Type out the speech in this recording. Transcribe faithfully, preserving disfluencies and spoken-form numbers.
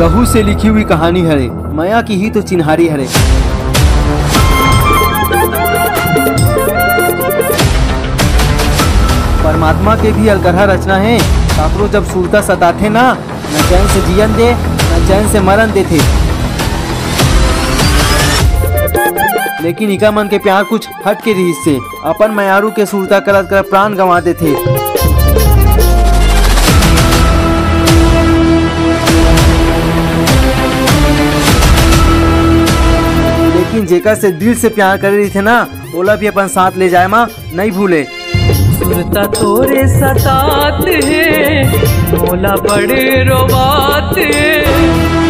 लहू से लिखी हुई कहानी हरे, माया की ही तो चिन्हारी हरे। परमात्मा के भी अलकरहा रचना है। काकरो जब सुरता सताथे ना, न चैन से जियन दे न चैन से मरन देथे। लेकिन इका मन के प्यार कुछ हट के रही से, अपन मयारू के सुरता करत कर प्राण गंवा देथे। लेकिन जेकर से दिल से प्यार करे रही थे ना, ओला भी अपन साथ ले जाए माँ नहीं भूले। सुरता तोरे सतात है, मोला बड़े रोबात है।